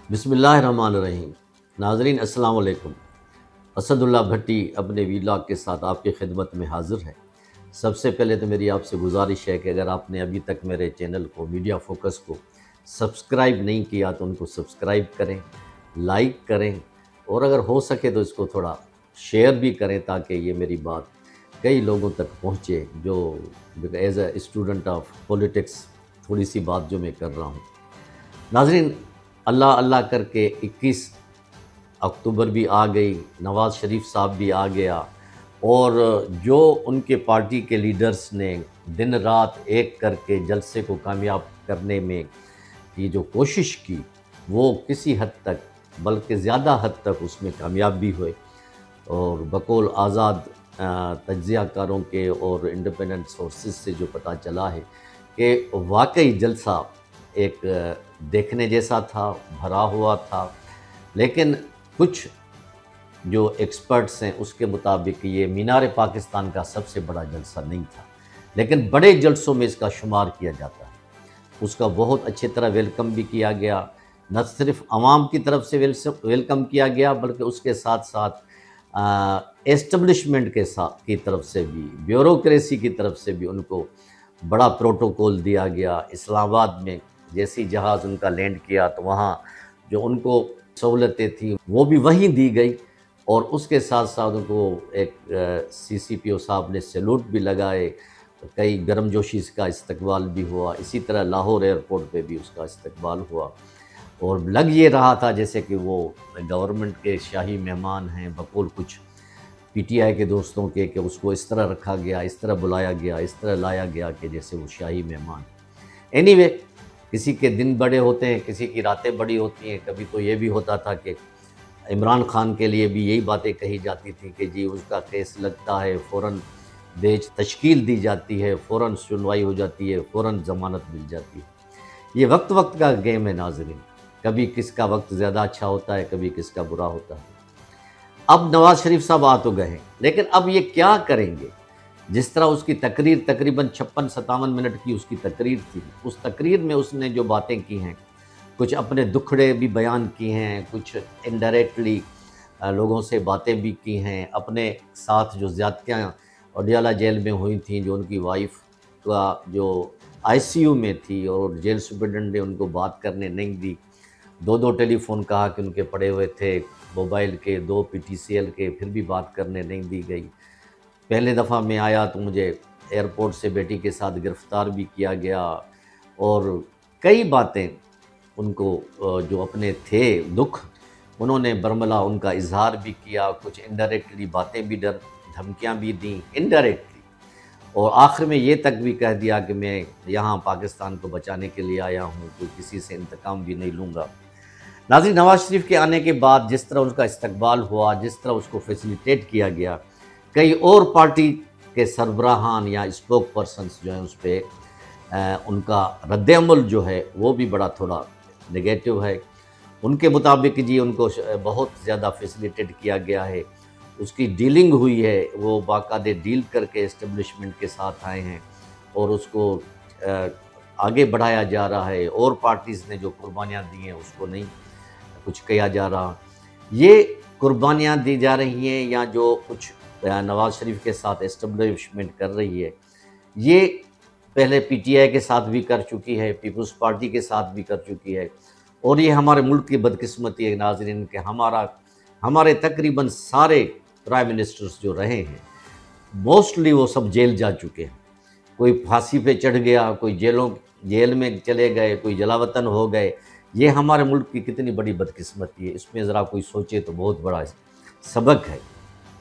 بسم اللہ الرحمن الرحیم۔ ناظرین السلام علیکم۔ اسد اللہ بھٹی اپنے ویلاگ کے ساتھ آپ کی خدمت میں حاضر ہے۔ سب سے پہلے تو میری آپ سے گزارش ہے کہ اگر آپ نے ابھی تک میرے چینل کو میڈیا فوکس کو سبسکرائب نہیں کیا تو ان کو سبسکرائب کریں، لائک کریں اور اگر ہو سکے تو اس کو تھوڑا شیئر بھی کریں تاکہ یہ میری بات کئی لوگوں تک پہنچے جو as a student of politics تھوڑی سی بات جو میں کر رہا ہوں۔ ناظرین اللہ اللہ کر کے 21 اکتوبر بھی آ گئی، نواز شریف صاحب بھی آ گیا، اور جو ان کے پارٹی کے لیڈرز نے دن رات ایک کر کے جلسے کو کامیاب کرنے میں یہ جو کوشش کی وہ کسی حد تک بلکہ زیادہ حد تک اس میں کامیاب بھی ہوئے، اور بقول آزاد تجزیہ کاروں کے اور انڈیپینڈنٹ سورسز سے جو پتہ چلا ہے کہ واقعی جلسہ ایک دیکھنے جیسا تھا، بھرا ہوا تھا، لیکن کچھ جو ایکسپرٹس ہیں اس کے مطابق یہ مینار پاکستان کا سب سے بڑا جلسہ نہیں تھا، لیکن بڑے جلسوں میں اس کا شمار کیا جاتا ہے۔ اس کا بہت اچھی طرح ویلکم بھی کیا گیا، نہ صرف عوام کی طرف سے ویلکم کیا گیا بلکہ اس کے ساتھ ساتھ ایسٹیبلشمنٹ کی طرف سے بھی، بیوروکریسی کی طرف سے بھی ان کو بڑا پروٹوکول دیا گیا۔ اسلام آباد میں جیسی جہاز ان کا لینڈ کیا تو وہاں جو ان کو سہولتیں تھیں وہ بھی وہیں دی گئی، اور اس کے ساتھ ساتھ ان کو ایک سی پی او صاحب نے سیلوٹ بھی لگائے، کئی گرم جوشی کا استقبال بھی ہوا، اسی طرح لاہور ایئرپورٹ پہ بھی اس کا استقبال ہوا، اور لگ یہ رہا تھا جیسے کہ وہ گورنمنٹ کے شاہی مہمان ہیں بقول کچھ پی ٹی آئی کے دوستوں کے، کہ اس کو اس طرح رکھا گیا، اس طرح بلایا گیا، اس طرح لایا گیا کہ جیسے وہ شاہی مہمان۔ اینی وے، کسی کے دن بڑے ہوتے ہیں، کسی کی راتیں بڑی ہوتی ہیں۔ کبھی تو یہ بھی ہوتا تھا کہ عمران خان کے لیے بھی یہی باتیں کہی جاتی تھیں کہ جی اس کا کیس لگتا ہے، فوراً بیچ تشکیل دی جاتی ہے، فوراً سنوائی ہو جاتی ہے، فوراً ضمانت مل جاتی ہے۔ یہ وقت وقت کا گیم ہے ناظرین، کبھی کس کا وقت زیادہ اچھا ہوتا ہے، کبھی کس کا برا ہوتا ہے۔ اب نواز شریف صاحب آ تو گئے ہیں، لیکن اب یہ کیا کریں گے؟ جس طرح اس کی تقریر تقریباً 56-57 منٹ کی اس کی تقریر تھی، اس تقریر میں اس نے جو باتیں کی ہیں، کچھ اپنے دکھڑے بھی بیان کی ہیں، کچھ انڈائریکٹلی لوگوں سے باتیں بھی کی ہیں، اپنے ساتھ جو زیادتیاں اڈیالہ جیل میں ہوئی تھیں، جو ان کی وائف کا جو آئی سی یو میں تھی اور جیل سپرنٹنڈنٹ نے ان کو بات کرنے نہیں دی، دو ٹیلی فون کہا کہ ان کے پڑے ہوئے تھے، موبائل کے 2 پی ٹی سی ایل کے، پھر بھی بات کرنے نہیں دی گئی۔ پہلے دفعہ میں آیا تو مجھے ایئرپورٹ سے بیٹی کے ساتھ گرفتار بھی کیا گیا، اور کئی باتیں ان کو جو اپنے تھے دکھ انہوں نے برملا ان کا اظہار بھی کیا، کچھ انڈائریکٹلی باتیں بھی دھمکیاں بھی دیں انڈائریکٹلی، اور آخر میں یہ تک بھی کہہ دیا کہ میں یہاں پاکستان کو بچانے کے لیے آیا ہوں، کوئی کسی سے انتقام بھی نہیں لوں گا۔ ناظرین، نواز شریف کے آنے کے بعد جس طرح ان کا استقبال ہوا، جس طرح اس کو فیسیلیٹیٹ کیا گیا، کئی اور پارٹی کے سربراہان یا اسپوک پرسنس جو ہیں اس پہ ان کا رد عمل جو ہے وہ بھی بڑا تھوڑا نگیٹو ہے۔ ان کے مطابق جی ان کو بہت زیادہ فیسیلیٹیٹ کیا گیا ہے، اس کی ڈیلنگ ہوئی ہے، وہ باقاعدہ ڈیل کر کے اسٹیبلشمنٹ کے ساتھ آئے ہیں، اور اس کو آگے بڑھایا جا رہا ہے، اور پارٹیز نے جو قربانیاں دی ہیں اس کو نہیں کچھ کیا جا رہا۔ یہ قربانیاں دی جا رہی ہیں یا جو کچھ نواز شریف کے ساتھ اسٹیبلشمنٹ کر رہی ہے، یہ پہلے پی ٹی آئی کے ساتھ بھی کر چکی ہے، پیپلز پارٹی کے ساتھ بھی کر چکی ہے، اور یہ ہمارے ملک کی بدقسمتی ہے ناظرین کہ ہمارے تقریباً سارے پرائم منسٹرز جو رہے ہیں موسٹلی وہ سب جیل جا چکے ہیں۔ کوئی پھانسی پہ چڑھ گیا، کوئی جیل میں چلے گئے، کوئی جلاوطن ہو گئے۔ یہ ہمارے ملک کی کتنی بڑی بدقسمتی ہے، اس میں ذرا کوئی سوچے تو بہت بڑا سبق ہے۔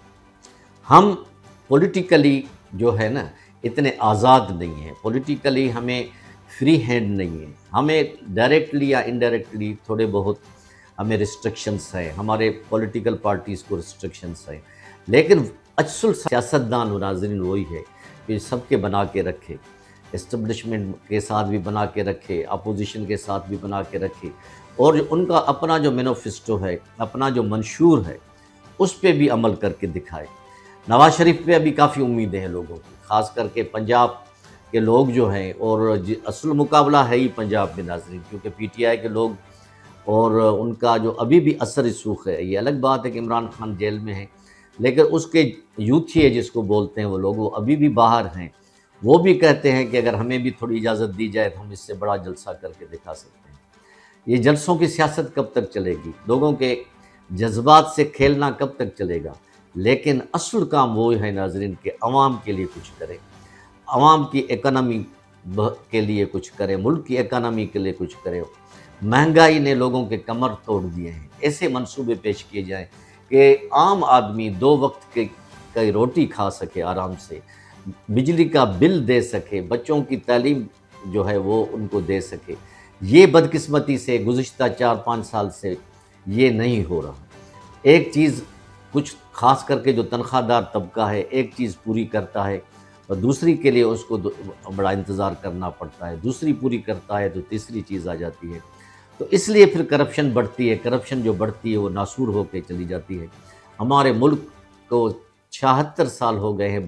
ہم پولیٹیکلی جو ہے نا اتنے آزاد نہیں ہیں، پولیٹیکلی ہمیں فری ہینڈ نہیں ہے، ہمیں ڈائریکٹلی یا انڈائریکٹلی تھوڑے بہت ہمیں ریسٹرکشنز ہیں، ہمارے پولیٹیکل پارٹیز کو ریسٹرکشنز ہیں، لیکن اصل سیاستدان و ناظرین وہی ہے کہ سب کے بنا کے رکھے، اسٹیبلشمنٹ کے ساتھ بھی بنا کے رکھے، اپوزیشن کے ساتھ بھی بنا کے رکھے، اور ان کا اپنا جو مینیفیسٹو ہے، اپنا جو منشور ہے، اس پہ بھی عمل کر کے دکھائے۔ نواز شریف پہ ابھی کافی امیدیں ہیں لوگوں کی، خاص کر کے پنجاب کے لوگ جو ہیں، اور اصل مقابلہ ہے ہی پنجاب میں ناظرین، کیونکہ پی ٹی آئی کے لوگ اور ان کا جو ابھی بھی اثر رسوخ ہے. یہ الگ بات ہے کہ عمران خان جیل میں ہیں، لیکن اس کے یوتھی جس کو بولتے ہیں وہ لوگ، وہ ابھی بھی باہر ہیں. وہ بھی کہتے ہیں کہ اگر ہمیں بھی تھوڑی اجازت دی جائے تو ہم اس سے بڑا جلسہ کر کے دکھا سکتے ہیں. یہ جلسوں کی سیاست کب تک چلے گی؟ لوگوں کے جذبات سے کھیلنا کب تک چلے گا؟ لیکن اصل کام وہ ہے ناظرین کہ عوام کے لیے کچھ کریں، عوام کی اکانومی کے لیے کچھ کریں، ملک کی اکانومی کے لیے کچھ کریں. مہنگائی نے لوگوں کے کمر توڑ دیے ہیں. ایسے منصوبے پیش کیے جائیں کہ عام آدمی 2 وقت کی روٹی کھا سکے آرام سے، بجلی کا بل دے سکے، بچوں کی تعلیم جو ہے وہ ان کو دے سکے. یہ بدقسمتی سے گزشتہ 4-5 سال سے یہ نہیں ہو رہا. ایک چیز کچھ خاص کر کے جو تنخواہ دار طبقہ ہے ایک چیز پوری کرتا ہے اور دوسری کے لیے اس کو بڑا انتظار کرنا پڑتا ہے، دوسری پوری کرتا ہے تو تیسری چیز آ جاتی ہے. تو اس لیے پھر کرپشن بڑھتی ہے. کرپشن جو بڑھتی ہے وہ ناسور ہو کے چلی جاتی ہے. ہمارے ملک کو 76 سال ہو گئے ہیں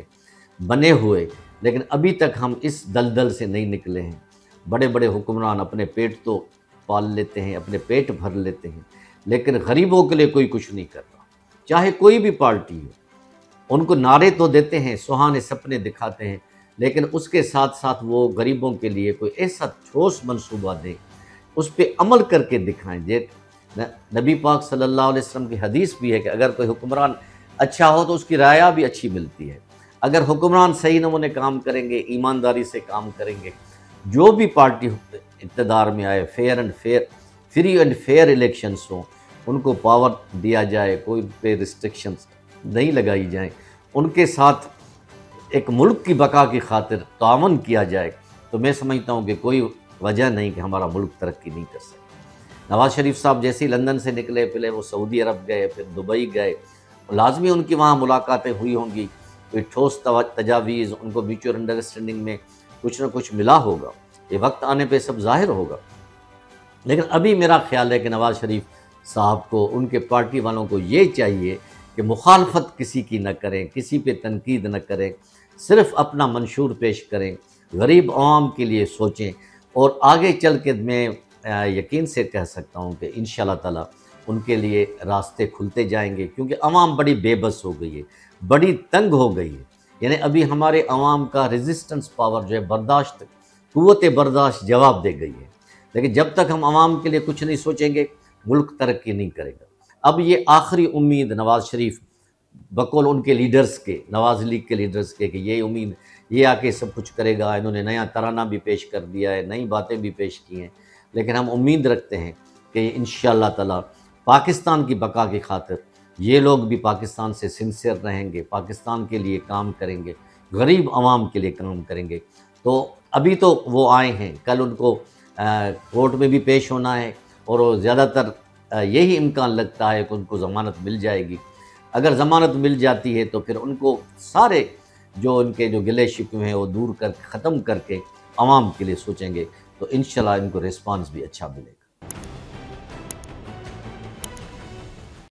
بنے ہوئے، لیکن ابھی تک ہم اس دلدل سے نہیں نکلے ہیں. بڑے بڑے حکمران اپنے پیٹ تو پال لیتے ہیں، اپنے پیٹ بھر لیتے ہیں، لیکن غریبوں کے لیے کوئی کچھ نہیں کرتا. چاہے کوئی بھی پارٹی ہو، ان کو نعرے تو دیتے ہیں، سہانے سپنے دکھاتے ہیں، لیکن اس کے ساتھ ساتھ وہ غریبوں کے لیے کوئی ایسا ٹھوس منصوبہ دیں، اس پہ عمل کر کے دکھائیں. نبی پاک صلی اللہ علیہ وسلم کی حدیث بھی ہے کہ اگر کوئی حکمران اچھا ہو تو اس کی رعایا بھی اچھی ملتی ہے. اگر حکمران صحیح نمونے کام کریں گے، ایمانداری سے کام کریں گے، جو بھی پارٹی اقتدار میں آئے، فری اینڈ فیئر الیکشنز ہوں، ان کو پاور دیا جائے، کوئی پہ ریسٹرکشنز نہیں لگائی جائیں، ان کے ساتھ ایک ملک کی بقا کی خاطر تعاون کیا جائے، تو میں سمجھتا ہوں کہ کوئی وجہ نہیں کہ ہمارا ملک ترقی نہیں کر سکے. نواز شریف صاحب جیسے ہی لندن سے نکلے، پہلے وہ سعودی عرب گئے، پھر دبئی گئے، لازمی ان کی وہاں ملاقاتیں ہوئی ہوں گی، کوئی ٹھوس تجاویز، ان کو میوچل انڈرسٹینڈنگ میں کچھ نہ کچھ ملا ہوگا. یہ وقت آنے پہ سب ظاہر ہوگا. لیکن ابھی میرا خیال ہے کہ نواز شریف صاحب کو، ان کے پارٹی والوں کو یہ چاہیے کہ مخالفت کسی کی نہ کریں، کسی پہ تنقید نہ کریں، صرف اپنا منشور پیش کریں، غریب عوام کے لیے سوچیں. اور آگے چل کے میں یقین سے کہہ سکتا ہوں کہ انشاءاللہ تعالی ان کے لیے راستے کھلتے جائیں گے، کیونکہ عوام بڑی بے بس ہو گئی ہے، بڑی تنگ ہو گئی ہے. یعنی ابھی ہمارے عوام کا ریزسٹنس پاور جو ہے، قوت برداشت جواب دے گئی ہے. لیکن جب تک ہم عوام کے لیے کچھ نہیں سوچیں گے، ملک ترقی نہیں کرے گا. اب یہ آخری امید نواز شریف بقول ان کے لیڈرز کے، نواز لیگ کے لیڈرز کے، کہ یہ امید یہ آ کے سب کچھ کرے گا. انہوں نے نیا ترانہ بھی پیش کر دیا ہے، نئی باتیں بھی پیش کی ہیں، لیکن ہم امید رکھتے ہیں کہ انشاءاللہ تعالی پاکستان کی بقا کی خاطر یہ لوگ بھی پاکستان سے سنسیئر رہیں گے، پاکستان کے لیے کام کریں گے، غریب عوام کے لیے کام کریں گے. تو ابھی تو وہ آئے ہیں، کل ان کو کورٹ میں بھی پیش ہونا ہے، اور زیادہ تر یہی امکان لگتا ہے کہ ان کو ضمانت مل جائے گی. اگر ضمانت مل جاتی ہے تو پھر ان کو سارے جو ان کے جو گلے شکوے ہیں وہ دور کر ختم کر کے عوام کے لیے سوچیں گے، تو انشاءاللہ ان کو ریسپانس بھی اچھا ملے گا.